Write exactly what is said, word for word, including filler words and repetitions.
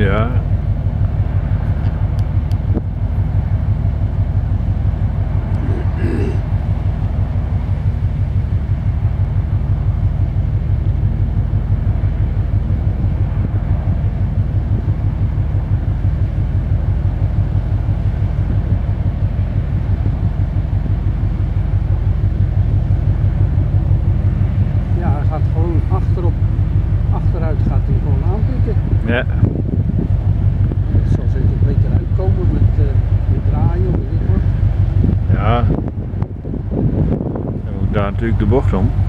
Ja. Achterop, achteruit gaat hij gewoon aantikken. Ja. Het zal zeker beter uitkomen met, uh, met draaien of weet ik wat. Ja. Dan moet daar natuurlijk de bocht om.